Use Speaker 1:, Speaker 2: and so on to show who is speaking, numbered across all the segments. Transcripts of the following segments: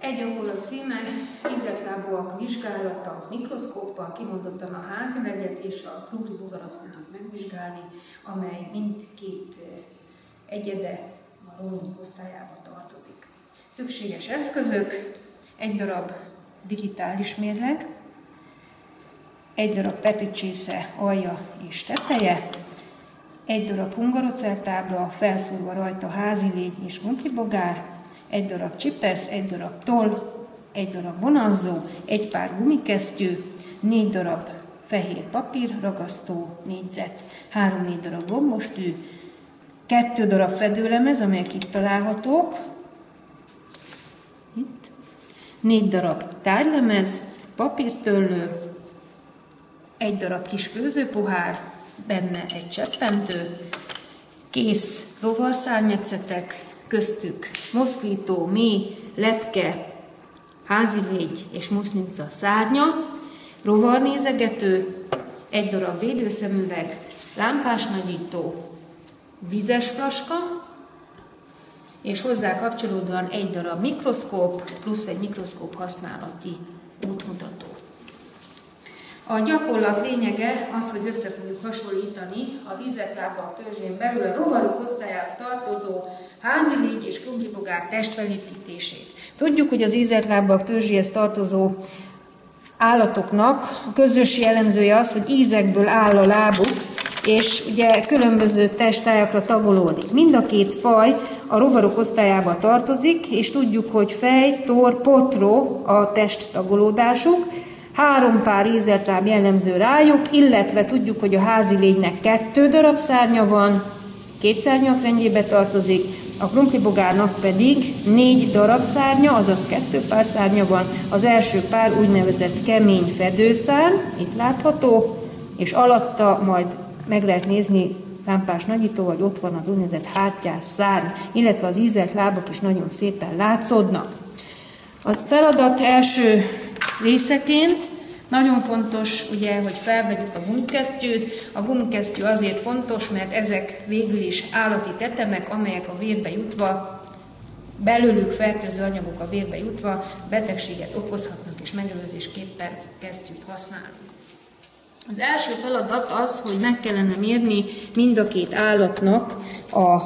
Speaker 1: Egy gyakorlat címe, ízeltlábúak vizsgálata mikroszkóppal, kimondottan a házilegyet és a krumpli-bogarat fogjuk megvizsgálni, amely mindkét egyede a rólunk osztályába tartozik. Szükséges eszközök, egy darab digitális mérleg, egy darab petricsésze alja és teteje, egy darab hungarocertábla, felszúrva rajta házilégy és krumplibogár, egy darab csipesz, egy darab toll, egy darab vonalzó, egy pár gumikesztyű, 4 darab fehér papír, ragasztó, négyzet, 3-4 darab gombostű, 2 darab fedőlemez, amelyek itt találhatók, itt, 4 darab tárgylemez, papírtöllő, egy darab kis főzőpohár, benne egy cseppentő, kész rovarszárnyetszetek, köztük moszkvító, mély, lepke, házilégy és musznica szárnya, rovarnézegető, egy darab védőszemüveg, lámpás nagyító, vizes flaska, és hozzá kapcsolódóan egy darab mikroszkóp, plusz egy mikroszkóp használati útmutató. A gyakorlat lényege az, hogy össze fogjuk hasonlítani az ízeltlábúak törzsén belül a rovarok osztályához tartozó házilégy és krumplibogár testfelépítését. Tudjuk, hogy az ízeltlábúak törzséhez tartozó állatoknak a közös jellemzője az, hogy ízekből áll a lábuk, és ugye különböző testtájakra tagolódik. Mind a két faj a rovarok osztályába tartozik, és tudjuk, hogy fej, torr, potró a testtagolódásuk, 3 pár ízeltláb jellemző rájuk, illetve tudjuk, hogy a házilégynek 2 darab szárnya van, 2 szárnyakrendjébe tartozik, a krumplibogárnak pedig 4 darab szárnya, azaz 2 pár szárnya van. Az első pár úgynevezett kemény fedőszárny, itt látható, és alatta majd meg lehet nézni lámpás nagyító, vagy ott van az úgynevezett hártyás szárny, illetve az ízelt lábak is nagyon szépen látszódnak. A feladat első részeként nagyon fontos, ugye, hogy felvegyük a gumikesztyűt. A gumikesztyű azért fontos, mert ezek végül is állati tetemek, amelyek a vérbe jutva, belőlük fertőző anyagok a vérbe jutva betegséget okozhatnak, és megelőzésképpen kesztyűt használunk. Az első feladat az, hogy meg kellene mérni mind a két állatnak a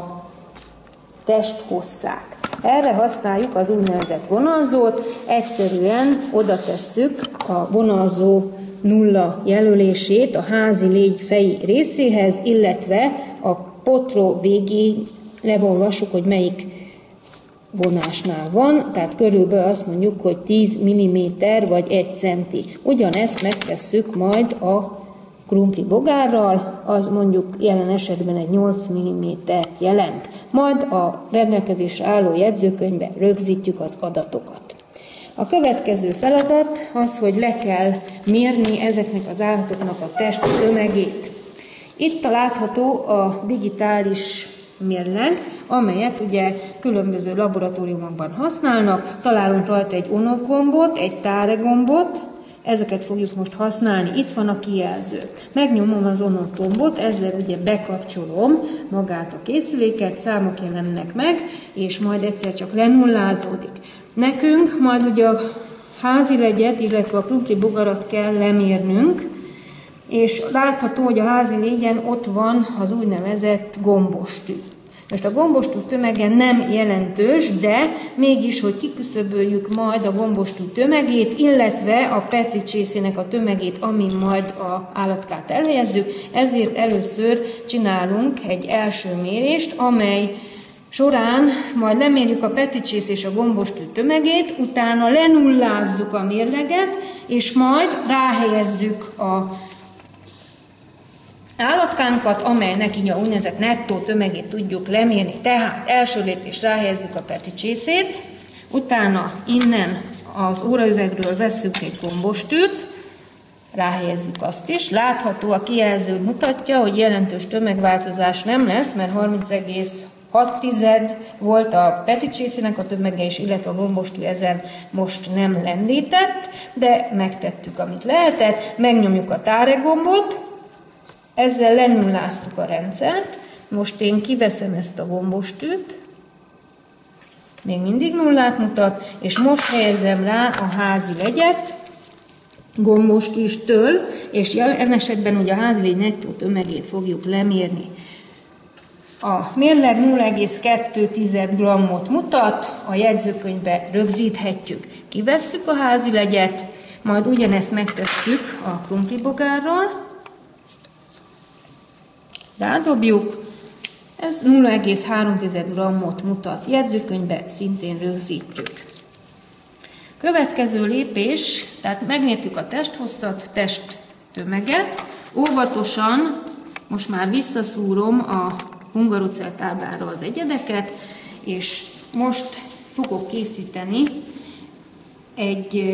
Speaker 1: testhosszát. Erre használjuk az úgynevezett vonalzót, egyszerűen oda tesszük a vonalzó nulla jelölését a házilégy feji részéhez, illetve a potró végén leolvassuk, hogy melyik vonásnál van, tehát körülbelül azt mondjuk, hogy 10 mm vagy 1 cm. Ugyanezt megtesszük majd a krumplibogárral, az mondjuk jelen esetben egy 8 mm-t jelent. Majd a rendelkezésre álló jegyzőkönyvben rögzítjük az adatokat. A következő feladat az, hogy le kell mérni ezeknek az állatoknak a test tömegét. Itt látható a digitális mérleg, amelyet ugye különböző laboratóriumokban használnak. Találunk rajta egy on-off gombot, egy tare gombot, ezeket fogjuk most használni. Itt van a kijelző. Megnyomom az on-off gombot, ezzel ugye bekapcsolom magát a készüléket, számok jelennek meg, és majd egyszer csak lenullázódik. Nekünk majd ugye a házilegyet, illetve a krumplibogarat kell lemérnünk, és látható, hogy a házilégyen ott van az úgynevezett gombostű. Most a gombostű tömege nem jelentős, de mégis, hogy kiküszöböljük majd a gombostű tömegét, illetve a petricsészének a tömegét, amin majd a állatkát elhelyezzük, ezért először csinálunk egy első mérést, amely során majd lemérjük a petricsész és a gombostű tömegét, utána lenullázzuk a mérleget, és majd ráhelyezzük a állatkánkat, amelynek így a úgynevezett nettó tömegét tudjuk lemérni. Tehát első lépés ráhelyezzük a petricsészét, utána innen az óraüvegről vesszük egy gombostűt, ráhelyezzük azt is. Látható, a kijelző mutatja, hogy jelentős tömegváltozás nem lesz, mert 30,6 volt a petricsészének a tömege, és illetve a gombostű ezen most nem lendített, de megtettük, amit lehetett. Megnyomjuk a tare gombot, ezzel lenulláztuk a rendszert. Most én kiveszem ezt a gombostűt, még mindig nullát mutat, és most helyezem rá a házi legyet, gombos tűztől, és jelen esetben ugye a házi légy nettó tömegét fogjuk lemérni. A mérleg 0,2 g-ot mutat, a jegyzőkönyvbe rögzíthetjük. Kivesszük a házi legyet, majd ugyanezt megtesszük a krumplibogárral, rádobjuk, ez 0,3 g-ot mutat, jegyzőkönyvbe szintén rögzítjük. Következő lépés, tehát megmértük a testhosszat, testtömeget, óvatosan most már visszaszúrom a hungarocell táblára az egyedeket, és most fogok készíteni egy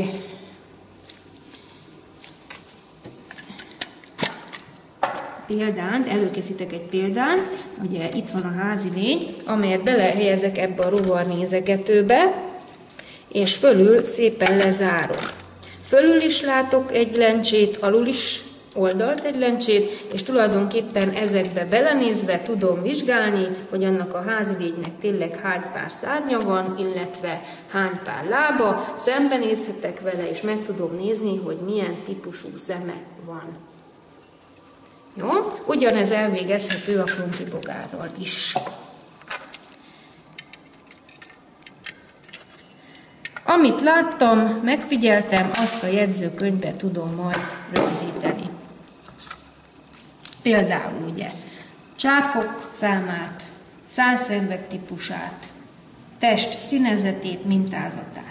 Speaker 1: példányt, előkészítek egy példányt, ugye itt van a házi légy, amelyet belehelyezek ebbe a rovarnézegetőbe, és fölül szépen lezárom. Fölül is látok egy lencsét, alul is oldalt egy lencsét, és tulajdonképpen ezekbe belenézve tudom vizsgálni, hogy annak a házi légynek tényleg hány pár szárnya van, illetve hány pár lába, szembenézhetek vele, és meg tudom nézni, hogy milyen típusú szeme van. Jó? Ugyanez elvégezhető a krumplibogárral is. Amit láttam, megfigyeltem, azt a jegyzőkönyvbe tudom majd rögzíteni. Például ugye csápok számát, szálszervek típusát, test színezetét, mintázatát.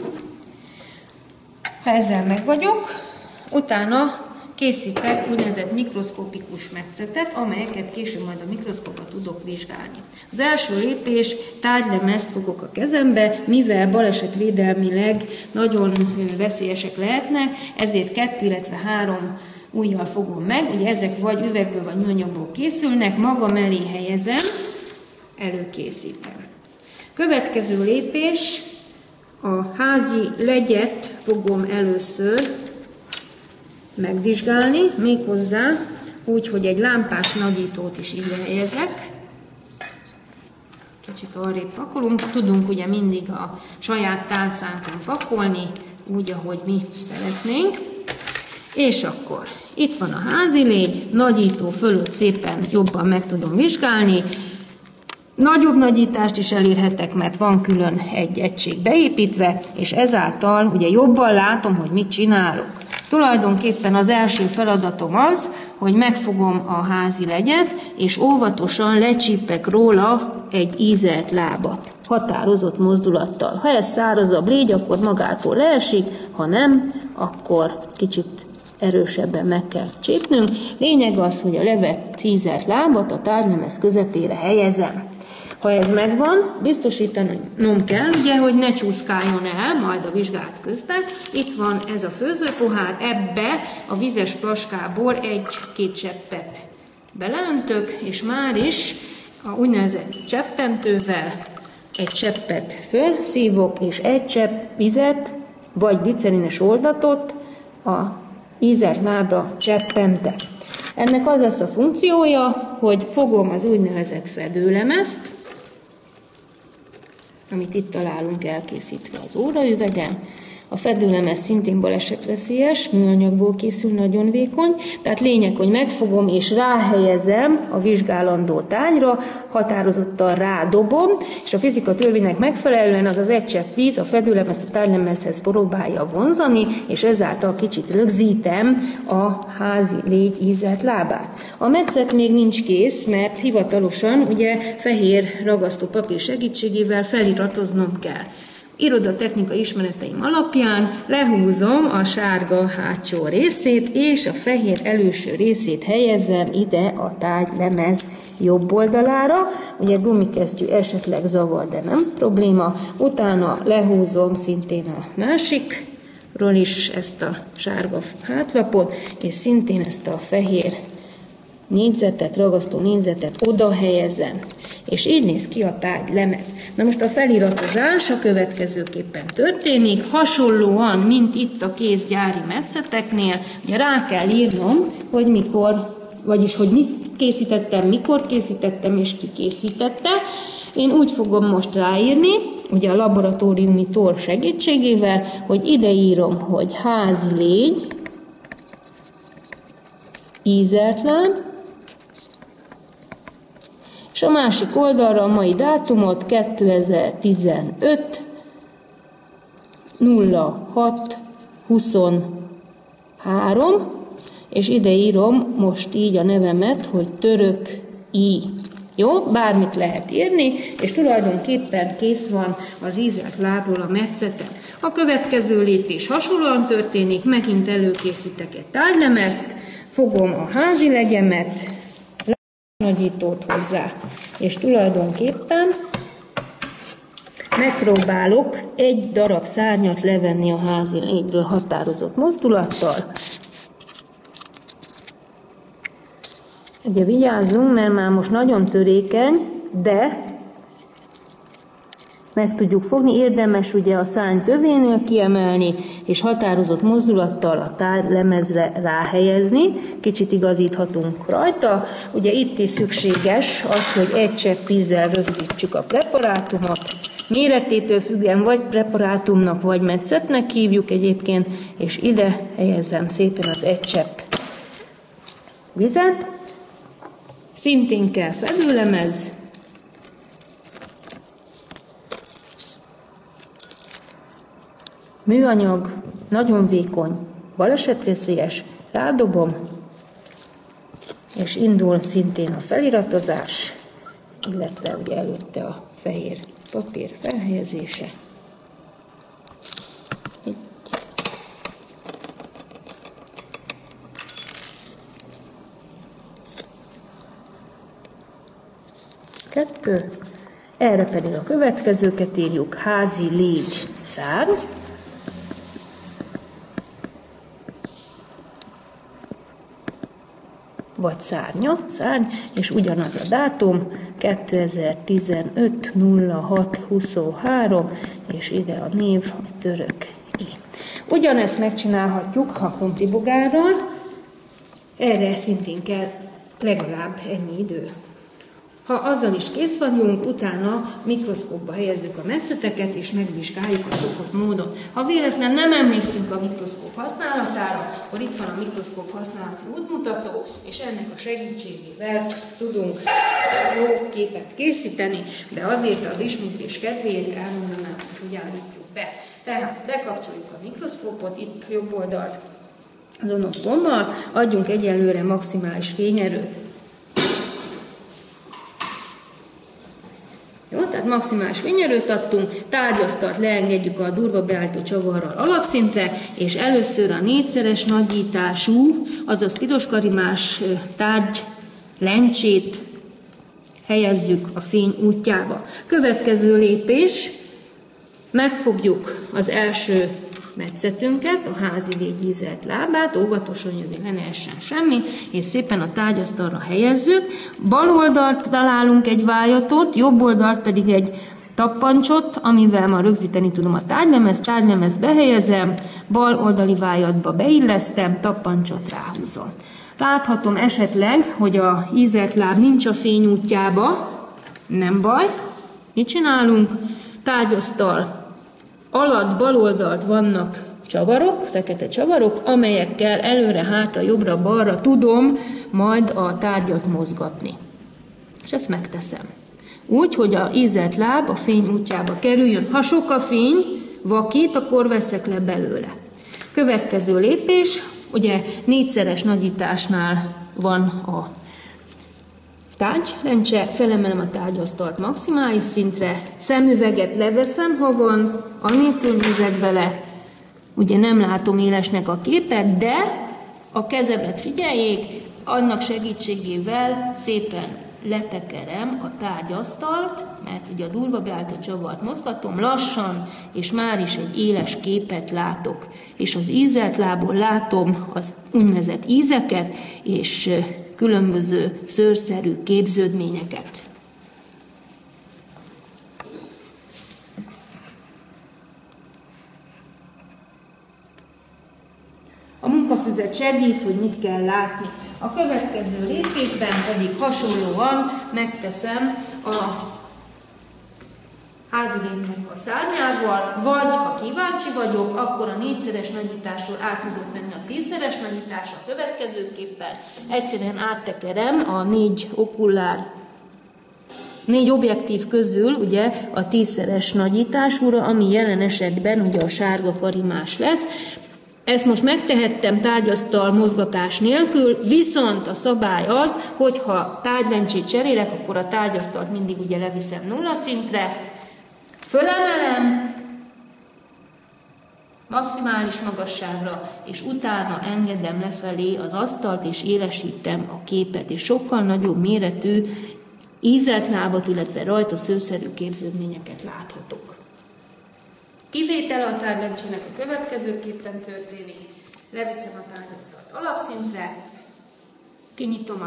Speaker 1: Ha ezzel meg vagyok, utána készítek úgynevezett mikroszkopikus metszetet, amelyeket később majd a mikroszkópba tudok vizsgálni. Az első lépés, tárgylemezt fogok a kezembe, mivel balesetvédelmileg nagyon veszélyesek lehetnek, ezért 2, illetve 3 ujjal fogom meg, ugye ezek vagy üvegből vagy műanyagból készülnek, magam elé helyezem, előkészítem. Következő lépés, a házi legyet fogom először megvizsgálni, méghozzá úgy, hogy egy lámpás nagyítót is ide helyezek. Kicsit arrébb pakolunk, tudunk ugye mindig a saját tálcánkon pakolni, úgy, ahogy mi szeretnénk. És akkor itt van a házi légy, nagyító fölött szépen jobban meg tudom vizsgálni. Nagyobb nagyítást is elérhetek, mert van külön egy egység beépítve, és ezáltal ugye jobban látom, hogy mit csinálok. Tulajdonképpen az első feladatom az, hogy megfogom a házi legyet, és óvatosan lecsípek róla egy ízelt lábat, határozott mozdulattal. Ha ez szárazabb légy, akkor magától leesik, ha nem, akkor kicsit erősebben meg kell csípnünk. Lényeg az, hogy a levett ízelt lábat a tárgylemez közepére helyezem. Ha ez megvan, biztosítanom kell, ugye, hogy ne csúszkáljon el majd a vizsgálat közben. Itt van ez a főzőpohár, ebbe a vizes flaskából 1-2 cseppet beleöntök, és már is a úgynevezett cseppentővel egy cseppet fölszívok, és 1 csepp vizet, vagy glicerines oldatot a ízelt lábra cseppentem. Ennek az lesz a funkciója, hogy fogom az úgynevezett fedőlemezt, amit itt találunk elkészítve az óraüvegen. A fedőlemez szintén balesetveszélyes, műanyagból készül, nagyon vékony, tehát lényeg, hogy megfogom és ráhelyezem a vizsgálandó tárgyra, határozottan rádobom, és a fizika törvénynek megfelelően az 1 csepp víz a fedőlemezt a tárgylemezhez próbálja vonzani, és ezáltal kicsit rögzítem a házi légy ízelt lábát. A metszet még nincs kész, mert hivatalosan ugye fehér ragasztópapír segítségével feliratoznom kell. Irodatechnikai ismereteim alapján lehúzom a sárga hátsó részét, és a fehér előső részét helyezem ide a tárgylemez jobb oldalára. Ugye gumikesztyű esetleg zavar, de nem probléma. Utána lehúzom szintén a másikról is ezt a sárga hátlapot, és szintén ezt a fehér négyzetet, ragasztó négyzetet oda helyezem, és így néz ki a tárgylemez. Na most a feliratozás a következőképpen történik, hasonlóan, mint itt a kézgyári metszeteknél, ugye rá kell írnom, hogy mikor, vagyis hogy mit készítettem, mikor készítettem és ki készítette. Én úgy fogom most ráírni, ugye a laboratóriumi toll segítségével, hogy ide írom, hogy házi légy, ízeltláb, és a másik oldalra a mai dátumot 2015 06/23, és ide írom most így a nevemet, hogy Török I. Jó, bármit lehet írni, és tulajdonképpen kész van az ízelt lábról a metszetem. A következő lépés hasonlóan történik, megint előkészítek egy tárgylemezt, fogom a házi legyemet, nagyítót hozzá, és tulajdonképpen megpróbálok egy darab szárnyat levenni a házi légyről határozott mozdulattal. Ugye vigyázzunk, mert már most nagyon törékeny, de meg tudjuk fogni, érdemes ugye a szárny tövénél kiemelni, és határozott mozdulattal a tárgylemezre ráhelyezni, kicsit igazíthatunk rajta. Ugye itt is szükséges az, hogy egy csepp vízzel rögzítsük a preparátumot, méretétől függően vagy preparátumnak, vagy metszetnek hívjuk egyébként, és ide helyezem szépen az egy csepp vizet. Szintén kell fedőlemez, műanyag, nagyon vékony, balesetveszélyes, rádobom, és indul szintén a feliratozás, illetve ugye előtte a fehér papír felhelyezése. Kettő. Erre pedig a következőket írjuk: házi légy szárny, vagy szárny, és ugyanaz a dátum, 2015 06/23, és ide a név, a Török I. Ugyanezt megcsinálhatjuk a krumplibogárral, erre szintén kell legalább ennyi idő. Ha azzal is kész vagyunk, utána mikroszkópba helyezzük a metszeteket, és megvizsgáljuk a szokott módon. Ha véletlen nem emlékszünk a mikroszkóp használatára, akkor itt van a mikroszkóp használati útmutató, és ennek a segítségével tudunk jó képet készíteni, de azért az ismétlés kedvéért elmondanám, hogy állítjuk be. Tehát bekapcsoljuk a mikroszkópot, itt jobb oldalt az on-off gombbal, adjunk egyelőre maximális fényerőt. Jó, tehát maximális fényerőt adtunk, tárgyasztalt leengedjük a durva beállító csavarral alapszintre, és először a 4-szeres nagyítású, azaz piroskarimás tárgy lencsét helyezzük a fény útjába. Következő lépés, megfogjuk az első metszetünket, a házi légy ízelt lábát, óvatosan, hogy azért ne essen semmi, és szépen a tárgyasztalra helyezzük. Bal oldalt találunk egy vájatot, jobb oldalt pedig egy tappancsot, amivel ma rögzíteni tudom a tárgylemezt behelyezem, bal oldali vájatba beillesztem, tappancsot ráhúzom. Láthatom esetleg, hogy a ízelt láb nincs a fény útjába, nem baj. Mit csinálunk? Tárgyasztal alatt bal oldalt vannak csavarok, fekete csavarok, amelyekkel előre, hátra, jobbra, balra tudom majd a tárgyat mozgatni. És ezt megteszem. Úgy, hogy a ízelt láb a fény útjába kerüljön. Ha sok a fény, vakít, akkor veszek le belőle. Következő lépés, ugye 4-szeres nagyításnál van a tárgylencse, felemelem a tárgyasztalt maximális szintre, szemüveget leveszem, ha van, anélkül nézek bele, ugye nem látom élesnek a képet, de a kezemet figyeljék, annak segítségével szépen letekerem a tárgyasztalt, mert ugye a durva beállító csavart mozgatom, lassan, és már is egy éles képet látok. És az ízelt lábból látom az úgynevezett ízeket, és különböző szőrszerű képződményeket. A munkafüzet segít, hogy mit kell látni. A következő lépésben pedig hasonlóan megteszem a házi lénynek a szárnyával, vagy ha kíváncsi vagyok, akkor a 4-szeres nagyításról át tudok menni a 10-szeres nagyításra következőképpen. Egyszerűen áttekerem a 4 objektív közül ugye a 10-szeres nagyításúra, ami jelen esetben ugye a sárga karimás lesz. Ezt most megtehettem tárgyasztal mozgatás nélkül, viszont a szabály az, hogyha tárgylencsét cserélek, akkor a tárgyasztalt mindig ugye leviszem 0 szintre, fölemelem maximális magasságra, és utána engedem lefelé az asztalt, és élesítem a képet, és sokkal nagyobb méretű ízelt lábat, illetve rajta szőszerű képződményeket láthatok. Kivétel a tárgylencsének a következőképpen történik. Leviszem a tárgyasztalt alapszintre, kinyitom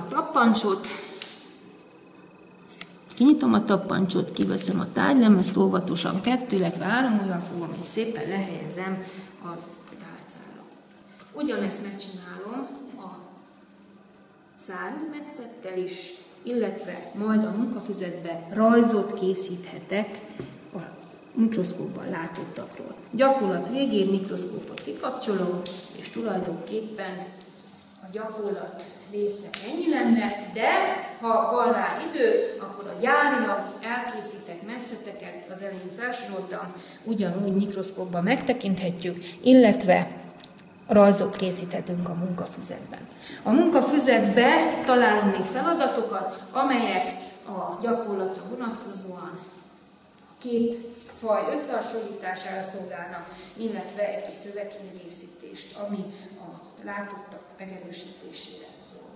Speaker 1: a tappancsot, kiveszem a tárgylemezt, óvatosan 2, illetve 3 ujjal fogom, és szépen lehelyezem a tálcára. Ugyanezt megcsinálom a szárnymetszettel is, illetve majd a munkafüzetbe rajzot készíthetek a mikroszkópban látottakról. Gyakorlat végén mikroszkópot kikapcsolom, és tulajdonképpen a gyakorlat része ennyi lenne, de ha van rá idő, akkor a gyárilag elkészített metszeteket, az elején felsoroltam, ugyanúgy mikroszkópban megtekinthetjük, illetve rajzot készíthetünk a munkafüzetben. A munkafüzetbe találunk még feladatokat, amelyek a gyakorlatra vonatkozóan a 2 faj összehasonlítására szolgálnak, illetve egy kis szövegkiegészítést, ami a látottak megerősítésére szolgál.